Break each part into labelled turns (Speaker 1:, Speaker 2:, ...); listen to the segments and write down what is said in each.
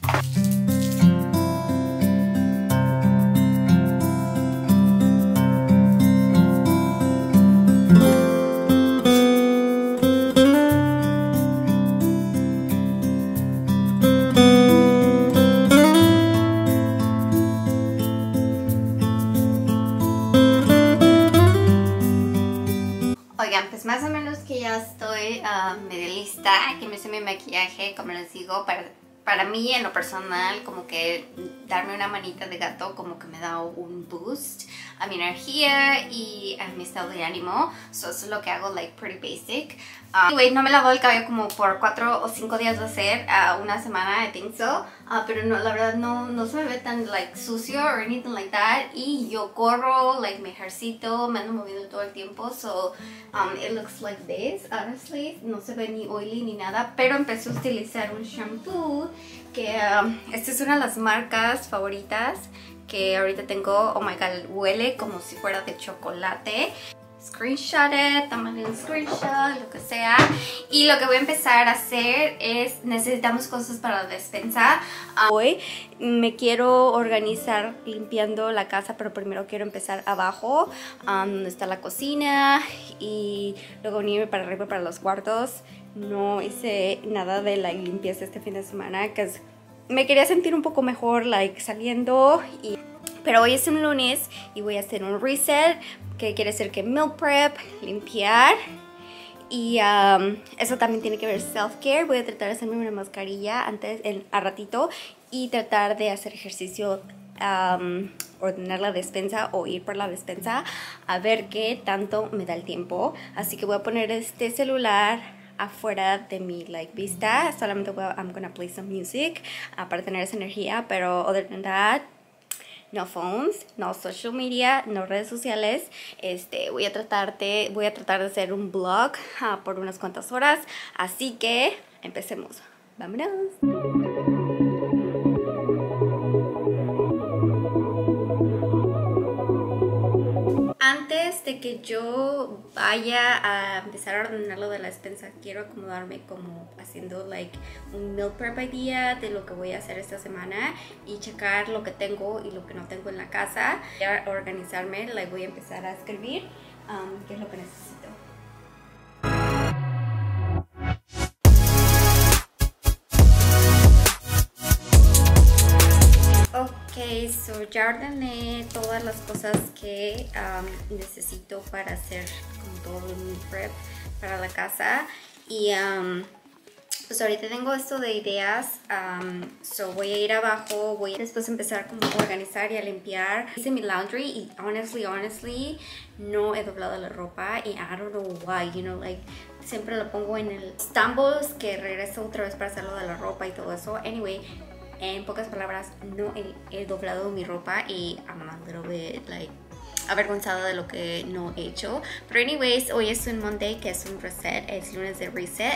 Speaker 1: Oigan, pues más o menos que ya estoy medio lista. Aquí me hice mi maquillaje, como les digo, para mí en lo personal, como que darme una manita de gato como que me da un boost a mi energía y a mi estado de ánimo. So, eso es lo que hago, like pretty basic. Anyway, no me lavo el cabello como por 4 o 5 días de hacer, una semana, I think so. Pero no, la verdad no se me ve tan like sucio or anything like that. Y yo corro, like me ejercito, me ando moviendo todo el tiempo. So it looks like this, honestly. No se ve ni oily ni nada. Pero empecé a utilizar un shampoo que esta es una de las marcas favoritas que ahorita tengo. Oh my god, huele como si fuera de chocolate. Screenshot it, tómale un screenshot, lo que sea. Y lo que voy a empezar a hacer es, necesitamos cosas para la despensa. Hoy me quiero organizar limpiando la casa, pero primero quiero empezar abajo, donde está la cocina, y luego venirme para arriba para los cuartos. No hice nada de la limpieza este fin de semana, que me quería sentir un poco mejor, like saliendo. Pero hoy es un lunes y voy a hacer un reset, que quiere decir que meal prep, limpiar. Y eso también tiene que ver self-care. Voy a tratar de hacerme una mascarilla a ratito y tratar de hacer ejercicio, ordenar la despensa o ir por la despensa, a ver qué tanto me da el tiempo. Así que voy a poner este celular afuera de mi vista. Solamente I'm gonna play some music para tener esa energía, pero other than that, no phones, no social media, no redes sociales. Voy a tratar de hacer un vlog por unas cuantas horas. Así que empecemos. Vámonos. Antes de que yo vaya a empezar a ordenar lo de la despensa, quiero acomodarme como haciendo un meal prep idea de lo que voy a hacer esta semana y checar lo que tengo y lo que no tengo en la casa. Voy a organizarme, voy a empezar a escribir qué es lo que necesito. Ok, so ya ordené todas las cosas que necesito para hacer como todo mi prep para la casa. Y pues ahorita tengo esto de ideas. So voy a ir abajo, voy a después empezar como a organizar y a limpiar. Hice mi laundry y honestly no he doblado la ropa y I don't know why, siempre lo pongo en el stumbles que regreso otra vez para hacerlo de la ropa y todo eso. Anyway, en pocas palabras, no he doblado mi ropa y I'm a little bit avergonzada de lo que no he hecho. Pero anyways, hoy es un Monday, que es un reset, es lunes de reset.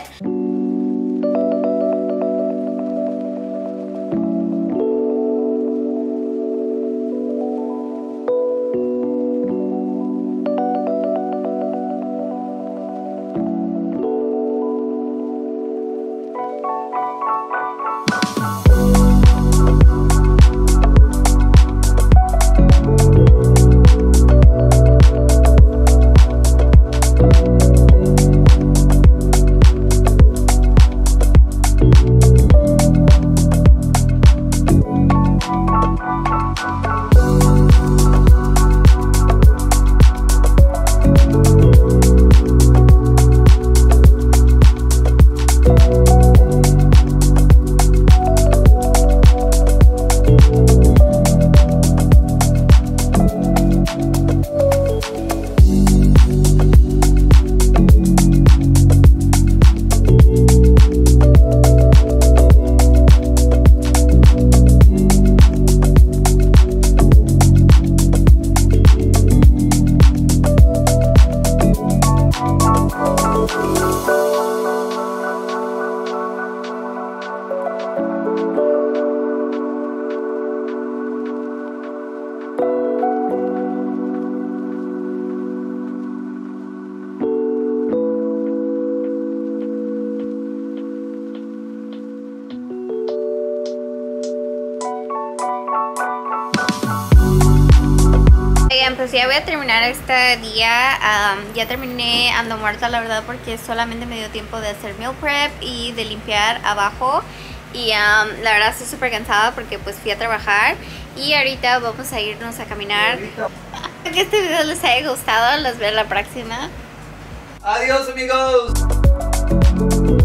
Speaker 1: pues ya voy a terminar este día. Ya terminé, ando muerta la verdad porque solamente me dio tiempo de hacer meal prep y de limpiar abajo. Y la verdad estoy súper cansada porque pues fui a trabajar. Y ahorita vamos a irnos a caminar. Espero que este video les haya gustado. Los veo la próxima.
Speaker 2: Adiós, amigos.